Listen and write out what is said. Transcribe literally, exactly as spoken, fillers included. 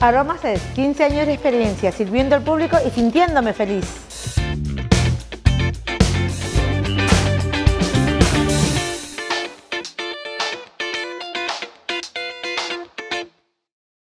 Aromas es quince años de experiencia sirviendo al público y sintiéndome feliz.